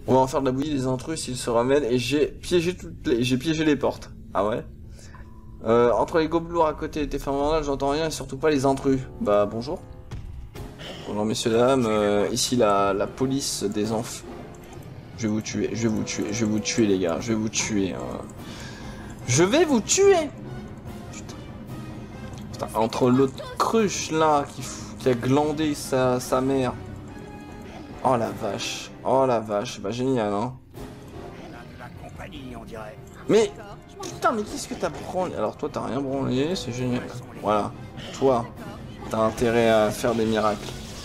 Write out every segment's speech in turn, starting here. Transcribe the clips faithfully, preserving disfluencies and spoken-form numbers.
On va en faire de la bouillie des intrus s'ils se ramènent. Et j'ai piégé toutes les... j'ai piégé les portes. Ah ouais. Euh, entre les gobelins à côté et tes femmes là, j'entends rien et surtout pas les intrus. Bah bonjour. Bonjour messieurs dames, euh, ici la, la police des enfants. Je vais vous tuer, je vais vous tuer, je vais vous tuer les gars, je vais vous tuer. Hein. Je vais vous tuer. Putain. Putain, entre l'autre cruche là qui, qui a glandé sa, sa mère. Oh la vache, oh la vache, bah génial hein. Mais putain, mais qu'est-ce que t'as branlé? Alors toi t'as rien branlé, c'est génial. Voilà, toi, t'as intérêt à faire des miracles.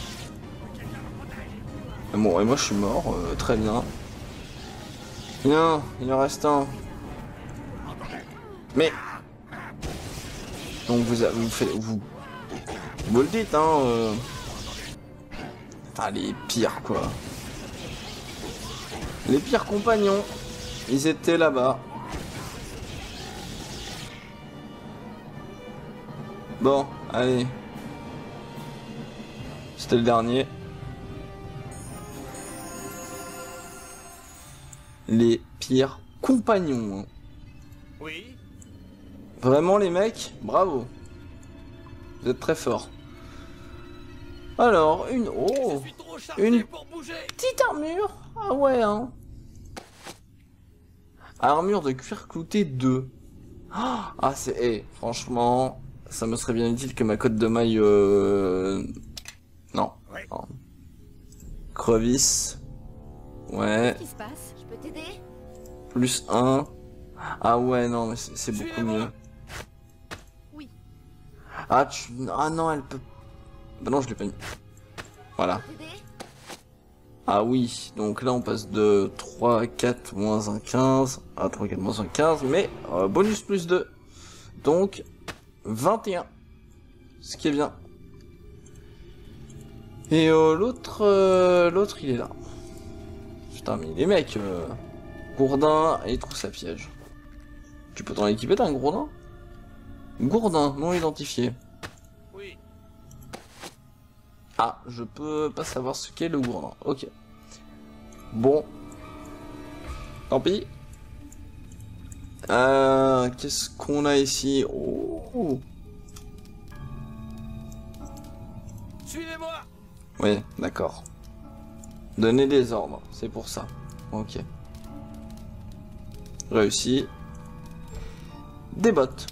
Bon, et moi je suis mort, euh, très bien. Bien, il en reste un. Mais... Donc vous, vous faites... Vous, vous le dites, hein... Euh... Putain, les pires, quoi. Les pires compagnons, ils étaient là-bas. Bon, allez. C'était le dernier. Les pires compagnons. Hein. Oui. Vraiment les mecs, bravo. Vous êtes très forts. Alors, une... Oh, une petite armure. Ah ouais, hein. Armure de cuir clouté deux. Ah, c'est... Hey, franchement, ça me serait bien utile que ma cote de maille... Euh... Non. Ouais. non. Crevice. Ouais. Qu'est-ce qui se passe? Je peux t'aider? Plus un. Ah ouais, non, mais c'est beaucoup mieux. Oui. Ah, tu... Ah non, elle peut... Bah non, je l'ai pas mis. Voilà. Ah oui, donc là on passe de trois, quatre, moins un, quinze à trois, quatre, moins un, quinze, mais euh, bonus plus deux. Donc, vingt et un. Ce qui est bien. Et euh, l'autre, euh, l'autre il est là. Putain, mais les mecs, euh, Gourdin et trousse à piège. Tu peux t'en équiper d'un Gourdin? Gourdin, non identifié. Oui. Ah, je peux pas savoir ce qu'est le Gourdin. Ok. Bon. Tant pis. Euh, qu'est-ce qu'on a ici? Oh. Suivez-moi. Oui, d'accord. Donner des ordres, c'est pour ça. Ok. Réussi. Des bottes.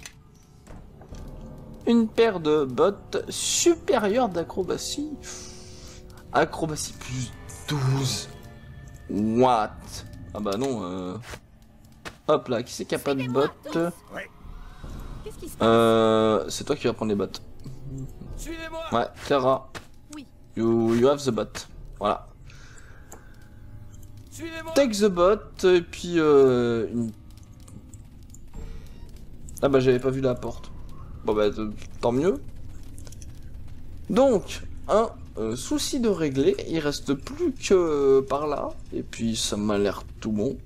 Une paire de bottes supérieures d'acrobatie. Acrobatie plus douze. What? Ah bah non, euh... Hop là, qui c'est qui a pas de bottes? Ouais. Qu'est-ce qui se passe? Euh... C'est toi qui vas prendre les bottes. Suivez-moi. Ouais, Clara. Oui. You, you have the bot. Voilà. Suivez-moi. Take the bot, et puis euh... Une... Ah bah j'avais pas vu la porte. Bon bah tant mieux. Donc, un euh, souci de régler, il reste plus que euh, par là, et puis ça m'a l'air tout bon.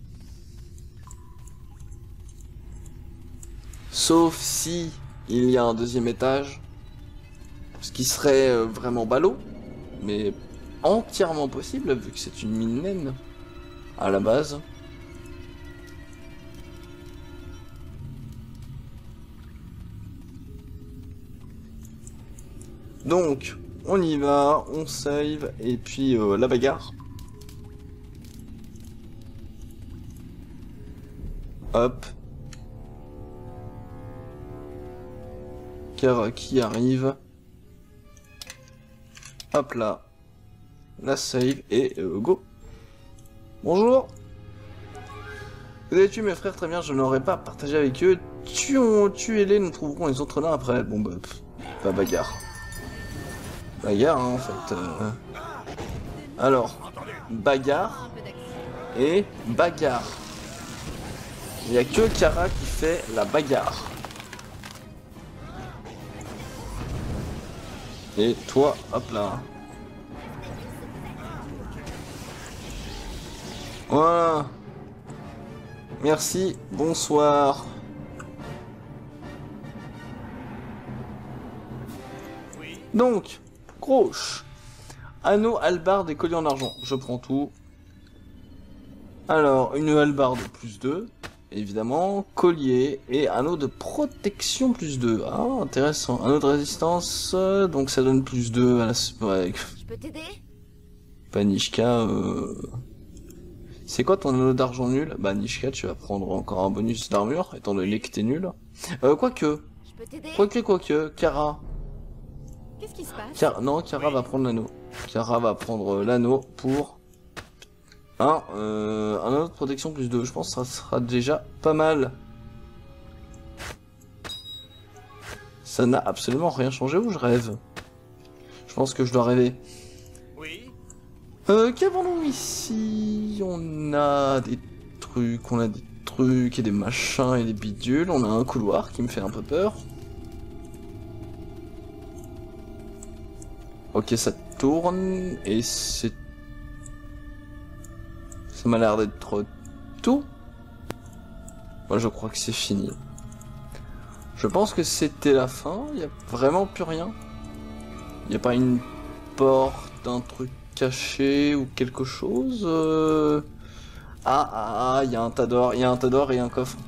Sauf si il y a un deuxième étage, ce qui serait euh, vraiment ballot, mais entièrement possible vu que c'est une mine naine à la base. Donc, on y va, on save, et puis euh, la bagarre. Hop. Kara qui arrive. Hop là. La save, et euh, go. Bonjour. Vous avez tué mes frères, très bien, je n'aurais pas partagé avec eux. Tuons, tuez-les, nous trouverons les autres là après. Bon bah, pff, pas bagarre. Bagarre, hein, en fait. Euh... Alors, bagarre et bagarre. Il n'y a que Kara qui fait la bagarre. Et toi, hop là. Voilà. Merci, bonsoir. Donc, Grouche. Anneau, hallebarde et collier en argent. Je prends tout. Alors, une hallebarde plus deux, évidemment, collier et anneau de protection plus deux. Ah, intéressant. Anneau de résistance, euh, donc ça donne plus deux à la... Ouais, Je peux t'aider? Panishka, euh... c'est quoi ton anneau d'argent nul? Bah, Nishka, tu vas prendre encore un bonus d'armure, étant donné que t'es nul. Euh, quoique, Je peux t'aider? quoique, quoique, Kara. Qu'est-ce qui se passe? Car... Non, Kara va prendre l'anneau. Kara va prendre l'anneau pour... Un, euh, un anneau de protection plus deux. Je pense que ça sera déjà pas mal. Ça n'a absolument rien changé ou je rêve? Je pense que je dois rêver. Oui. Euh, qu'avons-nous ici? On a des trucs, on a des trucs et des machins et des bidules. On a un couloir qui me fait un peu peur. Ok, ça tourne et c'est... Ça m'a l'air d'être tout. Moi, je crois que c'est fini. Je pense que c'était la fin. Il n'y a vraiment plus rien. Il n'y a pas une porte, un truc caché ou quelque chose. Euh... Ah, ah, ah, il y a un tas d'or. Il y a un tas d'or et un coffre.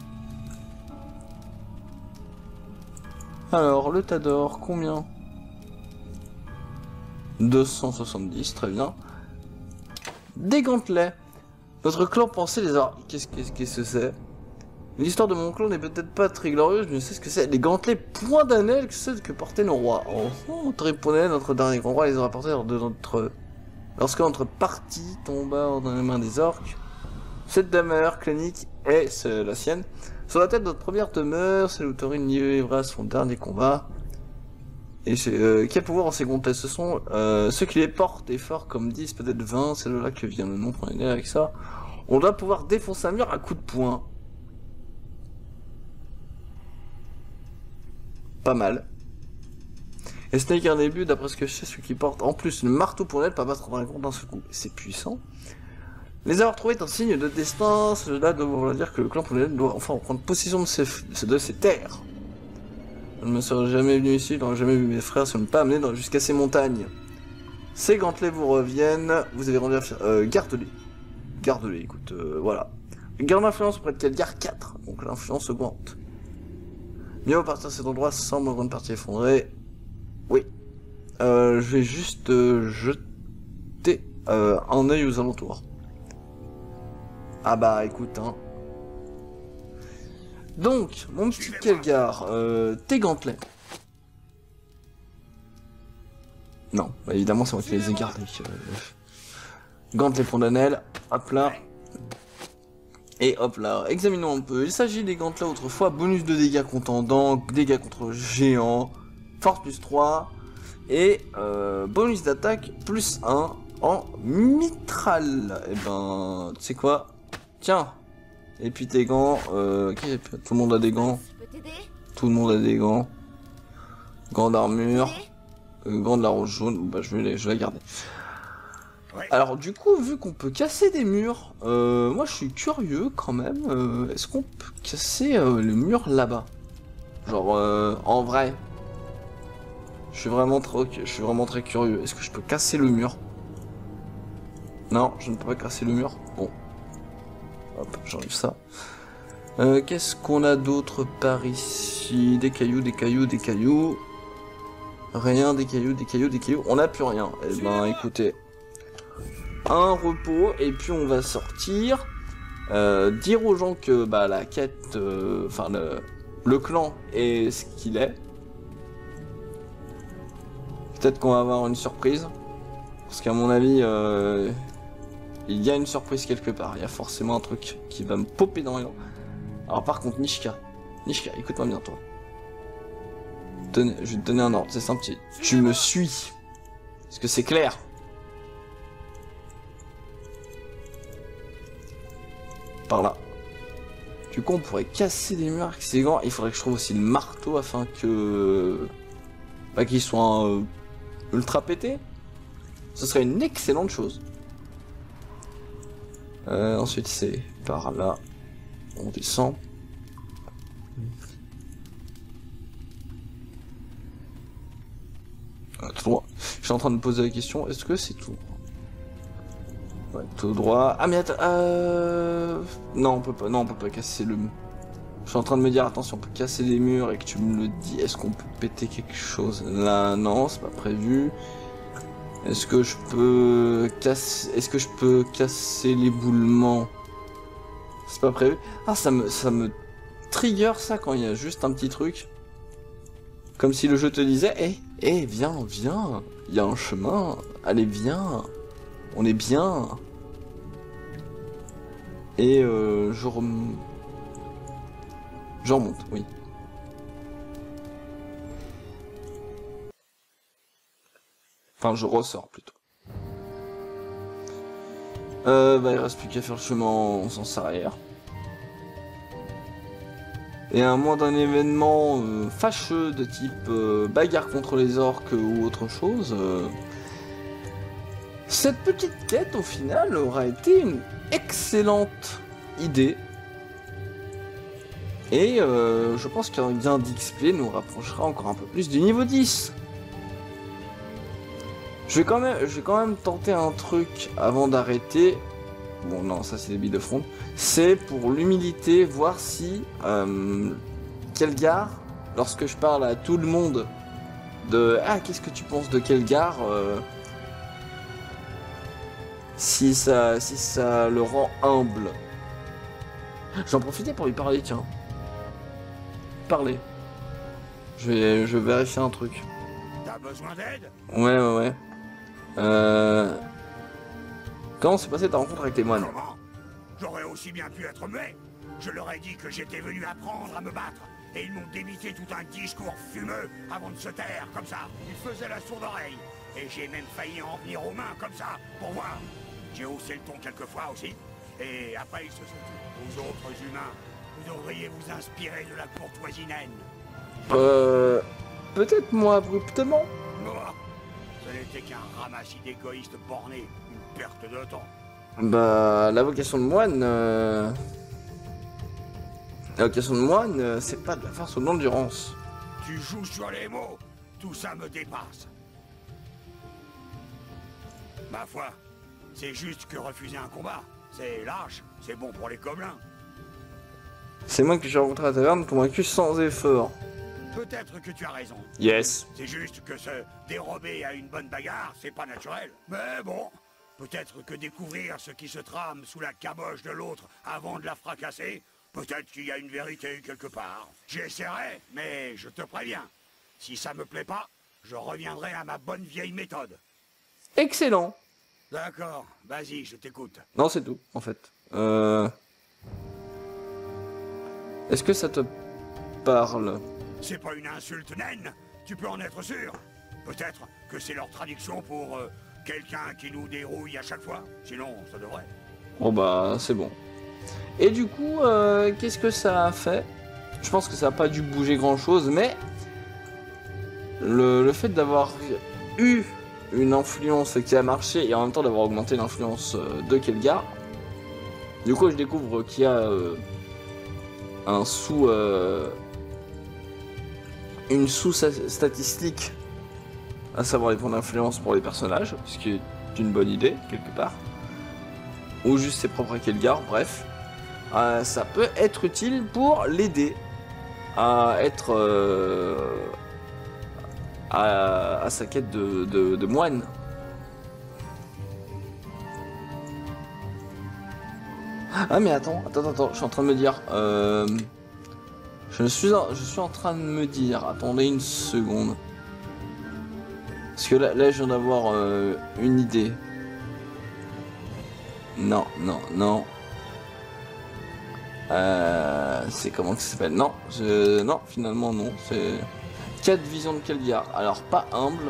Alors, le tas d'or, combien? deux cent soixante-dix, très bien. Des gantelets. Notre clan pensait les avoir... Qu'est-ce qu'est-ce que c'est? L'histoire de mon clan n'est peut-être pas très glorieuse, mais je sais ce que c'est. Les gantelets point d'annel que c'est que portaient nos rois. Oh, oh répondait notre dernier grand roi les aura portés lors de notre... Lorsque notre partie tomba dans les mains des orques. Cette demeure clinique est, c'est la sienne. Sur la tête de notre première demeure, c'est l'autorine livra son dernier combat. Et c'est, euh, quel pouvoir en ces gantelets? Ce sont euh, ceux qui les portent et forts comme dix, peut-être vingt, c'est de là que vient le nom, prenez avec ça. On doit pouvoir défoncer un mur à coups de poing. Pas mal. Et ce n'est qu'un début, d'après ce que je sais, ceux qui portent en plus le marteau pour l'aide, pas battre un compte d'un seul coup. C'est puissant. Les avoir trouvés est un signe de destin, cela doit vouloir dire que le clan Ponel doit enfin prendre possession de ses, de ses terres. Je ne me serais jamais venu ici, je n'aurais jamais vu mes frères se ne pas amener jusqu'à ces montagnes. Ces gantelets vous reviennent, vous avez rendu affaire. Euh, garde-les. Garde-les, écoute, euh, voilà. Garde l'influence auprès de Khadgar quatre, donc l'influence augmente. Mieux au partir de cet endroit semble en grande partie effondré. Oui. Euh, je vais juste euh, jeter euh, un œil aux alentours. Ah bah écoute, hein. Donc, mon petit Khadgar, euh, tes gantelets. Non, bah évidemment c'est moi qui les ai gardés. Euh... Gantelets Pondannel, hop là. Et hop là, examinons un peu. Il s'agit des gantelets autrefois, bonus de dégâts contendants, dégâts contre géants, force plus trois, et euh, bonus d'attaque plus un en mitral. Et ben, tu sais quoi? Tiens. Et puis tes gants, euh, okay, tout le monde a des gants. Tout le monde a des gants. Gants d'armure. Euh, gants de la rose jaune, bah je vais les, je vais la garder. Ouais. Alors du coup, vu qu'on peut casser des murs, euh, moi je suis curieux quand même. Euh, Est-ce qu'on peut casser euh, le mur là-bas? Genre euh, en vrai. Je suis vraiment trop, je suis vraiment très curieux. Est-ce que je peux casser le mur? Non, je ne peux pas casser le mur. Bon. Hop, j'enlève ça. Euh, Qu'est-ce qu'on a d'autre par ici? Des cailloux, des cailloux, des cailloux. Rien, des cailloux, des cailloux, des cailloux. On n'a plus rien. Eh ben, écoutez. Un repos, et puis on va sortir. Euh, dire aux gens que bah, la quête, euh, enfin le, le clan est ce qu'il est. Peut-être qu'on va avoir une surprise. Parce qu'à mon avis, euh, il y a une surprise quelque part. Il y a forcément un truc qui va me popper dans les dents. Alors par contre, Nishka. Nishka, écoute-moi bien toi. Donne, je vais te donner un ordre, c'est simple. Tu me suis. Est-ce que c'est clair? Par là. Du coup, on pourrait casser des murs avec ces gants. Il faudrait que je trouve aussi le marteau afin que... Bah, qu'il soit euh, ultra pété. Ce serait une excellente chose. Euh, ensuite, c'est par là. On descend. Ah, tout droit. Je suis en train de me poser la question, est-ce que c'est tout? Ouais, tout droit. Ah mais attends, euh... Non, on peut pas, non, on peut pas casser le... Je suis en train de me dire, attention, on peut casser les murs et que tu me le dis. Est-ce qu'on peut péter quelque chose? Là, non, c'est pas prévu. Est-ce que je peux casser... Est-ce que je peux casser l'éboulement? C'est pas prévu. Ah, ça me, ça me trigger ça quand il y a juste un petit truc. Comme si le jeu te disait, eh, eh, viens, viens, il y a un chemin, allez, viens, on est bien. Et euh, je rem... Je remonte, oui. Enfin, je ressors plutôt. Euh, bah, il reste plus qu'à faire le chemin en sens arrière. Et à moins d'un événement euh, fâcheux de type euh, bagarre contre les orques ou autre chose, euh, cette petite quête au final aura été une excellente idée. Et euh, je pense qu'un gain d'X P nous rapprochera encore un peu plus du niveau dix. Je vais quand même, je vais quand même tenter un truc avant d'arrêter. Bon non, ça c'est des billes de front. C'est pour l'humilité, voir si euh, Kelgar, lorsque je parle à tout le monde de ah qu'est-ce que tu penses de Kelgar, euh, si ça, si ça le rend humble. J'en profitais pour lui parler, tiens. Parler. Je vais, je vais vérifier un truc. T'as besoin d'aide? Ouais ouais ouais. Euh... Comment s'est passée ta rencontre avec les moines? Comment? J'aurais aussi bien pu être muet. Je leur ai dit que j'étais venu apprendre à me battre. Et ils m'ont débité tout un discours fumeux avant de se taire, comme ça. Ils faisaient la sourde oreille. Et j'ai même failli en venir aux mains, comme ça, pour voir. J'ai haussé le ton quelquefois aussi. Et après, ils se sont dit, aux autres humains, vous devriez vous inspirer de la courtoisie naine. Euh... Peut-être moins abruptement. Moi, ce n'était qu'un ramassis d'égoïstes bornés. Une perte de temps. Bah, la vocation de moine... Euh... La vocation de moine, euh, c'est pas de la force ou de l'endurance. Tu joues sur les mots. Tout ça me dépasse. Ma foi, c'est juste que refuser un combat. C'est lâche, c'est bon pour les gobelins. C'est moi que j'ai rencontré à la taverne, convaincu sans effort. Peut-être que tu as raison. Yes. C'est juste que se dérober à une bonne bagarre, c'est pas naturel. Mais bon, peut-être que découvrir ce qui se trame sous la caboche de l'autre avant de la fracasser, peut-être qu'il y a une vérité quelque part. J'essaierai, mais je te préviens. Si ça me plaît pas, je reviendrai à ma bonne vieille méthode. Excellent. D'accord, vas-y, je t'écoute. Non, c'est tout, en fait. Euh... Est-ce que ça te parle? C'est pas une insulte naine, tu peux en être sûr. Peut-être que c'est leur traduction pour euh, quelqu'un qui nous dérouille à chaque fois. Sinon, ça devrait. Bon bah, c'est bon. Et du coup, euh, qu'est-ce que ça a fait? Je pense que ça n'a pas dû bouger grand-chose, mais... Le, le fait d'avoir eu une influence qui a marché et en même temps d'avoir augmenté l'influence de Kelgar, du coup je découvre qu'il y a euh, un sous... Euh, une sous-statistique, à savoir les points d'influence pour les personnages, ce qui est une bonne idée, quelque part. Ou juste ses propres à Kelgar, bref. Euh, ça peut être utile pour l'aider à être... Euh, à, à sa quête de, de, de moine. Ah mais attends, attends, attends, je suis en train de me dire... Euh, je, suis en, je suis en train de me dire... Attendez une seconde. Parce que là, là je viens d'avoir euh, une idée. Non, non, non. Euh, c'est comment que ça s'appelle? Non, je, non, finalement non. C'est quatre visions de Kelgar. Alors pas humble.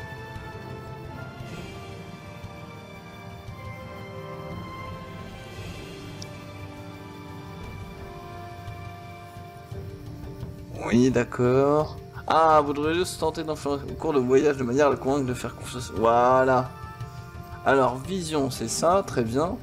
Oui, d'accord. Ah, vous devrez juste tenter d'influencer au cours de voyage de manière à le convaincre de faire confiance. Voilà. Alors, vision, c'est ça, très bien.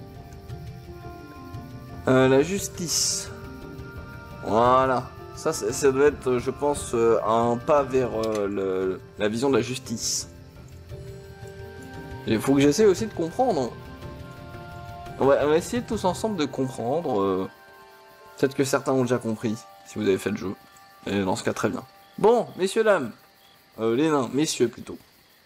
Euh, la justice. Voilà. Ça, ça doit être, je pense, euh, un pas vers euh, le, la vision de la justice. Il faut que j'essaie aussi de comprendre On va, on va essayer tous ensemble de comprendre. Euh... Peut-être que certains ont déjà compris, si vous avez fait le jeu. Et dans ce cas, très bien. Bon, messieurs, dames. Euh, les nains, messieurs plutôt.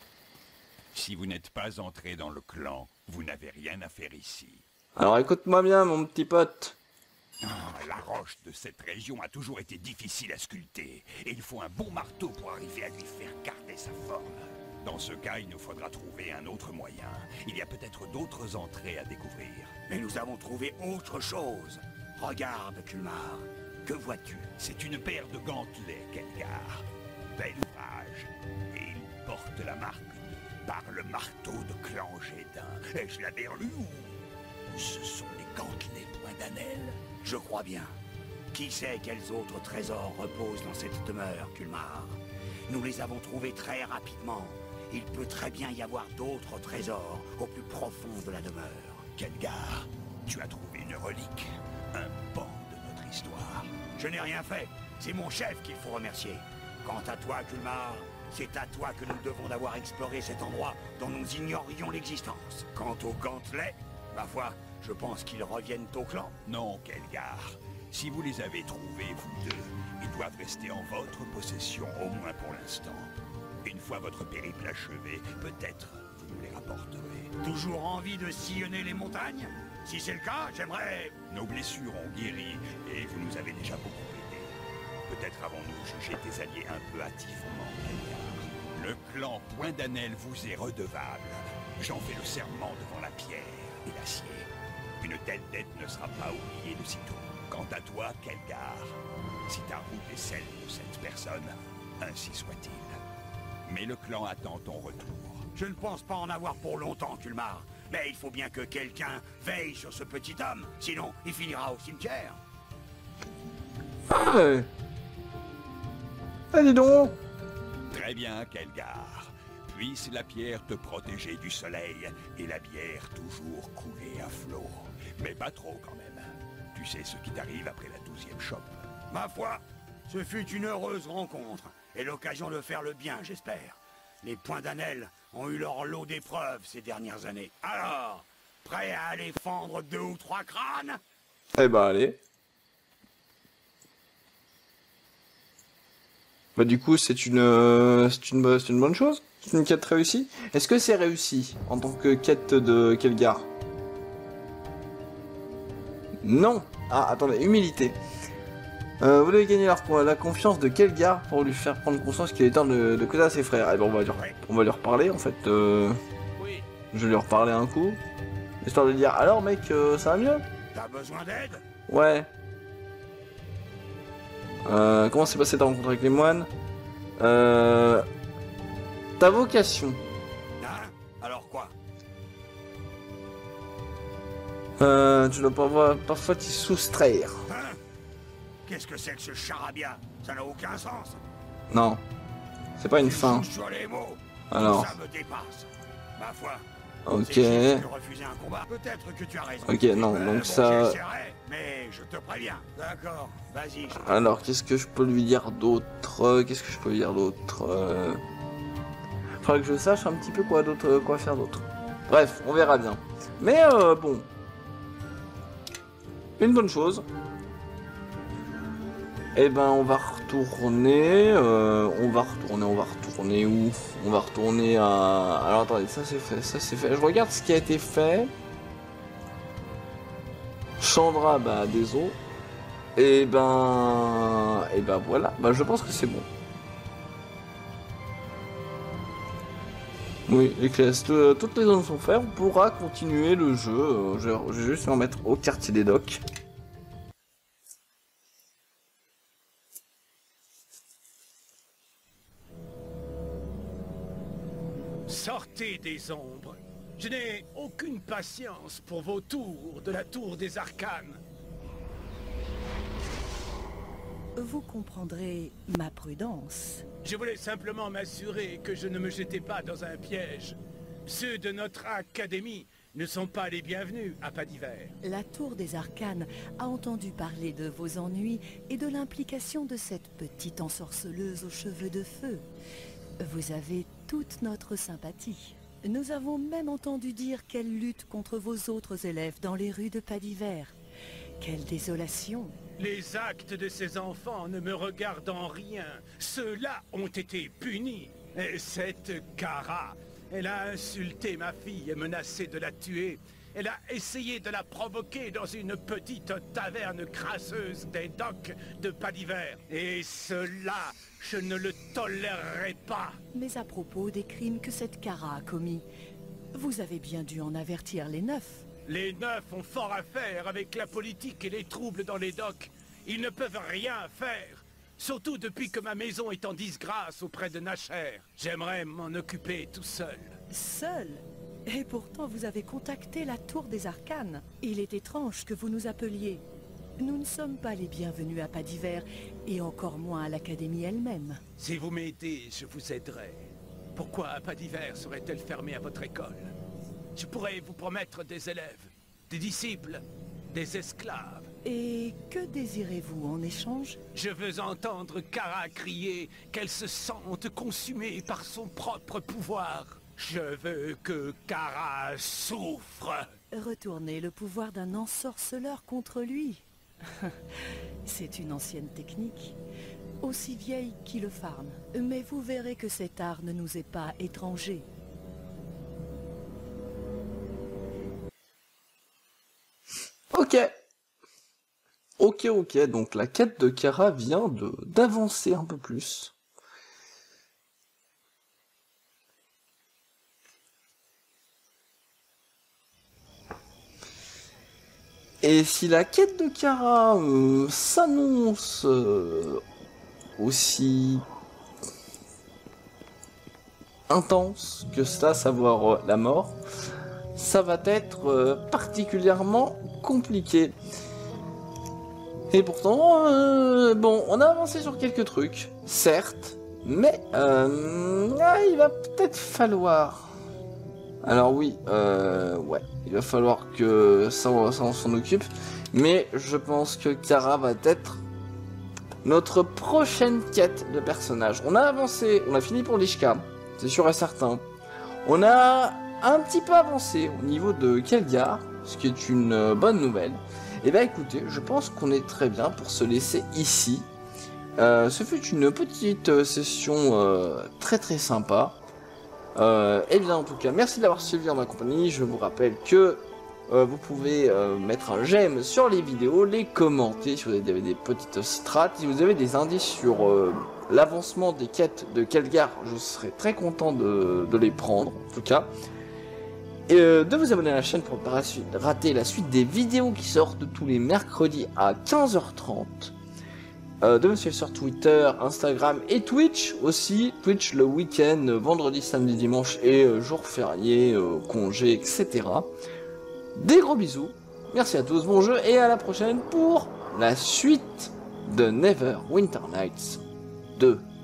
Si vous n'êtes pas entré dans le clan, vous n'avez rien à faire ici. Alors écoute-moi bien, mon petit pote. Ah, la roche de cette région a toujours été difficile à sculpter, et il faut un bon marteau pour arriver à lui faire garder sa forme. Dans ce cas, il nous faudra trouver un autre moyen. Il y a peut-être d'autres entrées à découvrir. Mais nous avons trouvé autre chose. Regarde, Kulmar. Que vois-tu? C'est une paire de gantelets, Kelgar. Bel ouvrage. Et il porte la marque de par le marteau de clan Gédin. Ai-je la berlue ou ce sont les gantelets point d'Anel? Je crois bien. Qui sait quels autres trésors reposent dans cette demeure, Kulmar? Nous les avons trouvés très rapidement. Il peut très bien y avoir d'autres trésors au plus profond de la demeure. Kelgar, tu as trouvé une relique, un pan de notre histoire. Je n'ai rien fait. C'est mon chef qu'il faut remercier. Quant à toi, Kulmar, c'est à toi que nous devons d'avoir exploré cet endroit dont nous ignorions l'existence. Quant aux gantelets, ma foi, je pense qu'ils reviennent au clan. Non, Kelgar. Si vous les avez trouvés, vous deux, ils doivent rester en votre possession, au moins pour l'instant. Une fois votre périple achevé, peut-être vous nous les rapporterez. Toujours envie de sillonner les montagnes? Si c'est le cas, j'aimerais... Nos blessures ont guéri, et vous nous avez déjà beaucoup aidés. Peut-être avons-nous jugé tes alliés un peu hâtivement, Kelgar. Le clan Point d'Anel vous est redevable. J'en fais le serment devant la pierre et l'acier. Une telle dette ne sera pas oubliée de sitôt. Quant à toi, Kelgar, si ta route est celle de cette personne, ainsi soit-il. Mais le clan attend ton retour. Je ne pense pas en avoir pour longtemps, Kulmar. Mais il faut bien que quelqu'un veille sur ce petit homme, sinon il finira au cimetière. Ah, ouais. Ah, dis donc. Très bien, Kelgar. Puisse la pierre te protéger du soleil et la bière toujours couler à flot. Mais pas trop quand même. Tu sais ce qui t'arrive après la douzième chope. Ma foi, ce fut une heureuse rencontre et l'occasion de faire le bien, j'espère. Les Points d'Anel ont eu leur lot d'épreuves ces dernières années. Alors, prêt à aller fendre deux ou trois crânes? Eh ben allez. Bah du coup c'est une, euh, c'est une, c'est une bonne chose. C'est une quête réussie. Est-ce que c'est réussi en tant que quête de Kelgar? Non. Ah attendez, humilité. Euh, vous devez gagner la, la confiance de Kelgar pour lui faire prendre conscience qu'il est temps de, de causer à ses frères. Eh ben on va lui, on va lui reparler en fait. Euh, Oui. je vais lui reparler un coup. Histoire de lui dire, alors mec, euh, ça va mieux? T'as besoin d'aide? Ouais. Euh, comment s'est passée ta rencontre avec les moines? Euh... Ta vocation. Hein? Alors quoi? Euh, tu dois pas parfois t'y soustraire. Hein? Qu'est-ce que c'est que ce charabia? Ça n'a aucun sens. Non. C'est pas une fin. Sur les mots. Alors. Ça me dépasse. Ma foi. Ok. C'est refuser un combat. Peut-être que tu as raison. Ok, non, euh, donc bon, ça... j'essaierai, mais je te préviens. D'accord, vas-y. Je... Alors, qu'est-ce que je peux lui dire d'autre? Qu'est-ce que je peux lui dire d'autre? euh... Faudrait que je sache un petit peu quoi d'autre, quoi faire d'autre. Bref, on verra bien. Mais euh, bon. Une bonne chose. Eh ben, on va retourner... Euh, on va retourner, on va retourner où? On va retourner à... Alors, attendez, ça c'est fait, ça c'est fait. Je regarde ce qui a été fait. Chandra, bah, des os. Et ben... Et ben voilà. Bah, je pense que c'est bon. Oui, les classes, euh, toutes les zones sont faites. On pourra continuer le jeu. Euh, je, je vais juste m'en mettre au quartier des docks. Sortez des ombres. Je n'ai aucune patience pour vos tours de la tour des arcanes. Vous comprendrez ma prudence. Je voulais simplement m'assurer que je ne me jetais pas dans un piège. Ceux de notre académie ne sont pas les bienvenus à pas d'hiver. La tour des arcanes a entendu parler de vos ennuis et de l'implication de cette petite ensorceleuse aux cheveux de feu. Vous avez toute notre sympathie. Nous avons même entendu dire qu'elle lutte contre vos autres élèves dans les rues de Padivert. Quelle désolation! Les actes de ces enfants ne me regardent en rien. Ceux-là ont été punis. Et cette Kara, elle a insulté ma fille et menacé de la tuer. Elle a essayé de la provoquer dans une petite taverne crasseuse des docks de Padivert. Et cela, je ne le tolérerai pas. Mais à propos des crimes que cette Kara a commis, vous avez bien dû en avertir les neufs. Les neufs ont fort à faire avec la politique et les troubles dans les docks. Ils ne peuvent rien faire. Surtout depuis que ma maison est en disgrâce auprès de Nacher. J'aimerais m'en occuper tout seul. Seul? Et pourtant vous avez contacté la Tour des Arcanes. Il est étrange que vous nous appeliez. Nous ne sommes pas les bienvenus à Padivert, et encore moins à l'Académie elle-même. Si vous m'aidez, je vous aiderai. Pourquoi Padivert serait-elle fermée à votre école? Je pourrais vous promettre des élèves, des disciples, des esclaves. Et que désirez-vous en échange? Je veux entendre Kara crier qu'elle se sente consumée par son propre pouvoir. Je veux que Kara souffre. Retourner le pouvoir d'un ensorceleur contre lui. C'est une ancienne technique, aussi vieille qu'il le farme. Mais vous verrez que cet art ne nous est pas étranger. Ok. Ok, ok, donc la quête de Kara vient de d'avancer un peu plus. Et si la quête de Kara euh, s'annonce euh, aussi intense que ça, savoir euh, la mort, ça va être euh, particulièrement compliqué. Et pourtant, euh, bon, on a avancé sur quelques trucs, certes, mais euh, ah, il va peut-être falloir... Alors oui, euh, ouais, il va falloir que ça, ça on s'en occupe, mais je pense que Kara va être notre prochaine quête de personnage. On a avancé, on a fini pour Lishka, c'est sûr et certain. On a un petit peu avancé au niveau de Kelgar, ce qui est une bonne nouvelle. Et bien écoutez, je pense qu'on est très bien pour se laisser ici. Euh, ce fut une petite session euh, très très sympa. Euh, et bien en tout cas, merci d'avoir suivi en ma compagnie. Je vous rappelle que euh, vous pouvez euh, mettre un j'aime sur les vidéos, les commenter si vous avez des petites strates. Si vous avez des indices sur euh, l'avancement des quêtes de Kelgar, je serai très content de, de les prendre en tout cas. Et euh, de vous abonner à la chaîne pour ne pas rater la suite des vidéos qui sortent tous les mercredis à quinze heures trente. Euh, de me suivre sur Twitter, Instagram et Twitch aussi. Twitch le week-end, vendredi, samedi, dimanche et euh, jours fériés, euh, congés, et cetera. Des gros bisous. Merci à tous, bon jeu et à la prochaine pour la suite de Neverwinter Nights deux.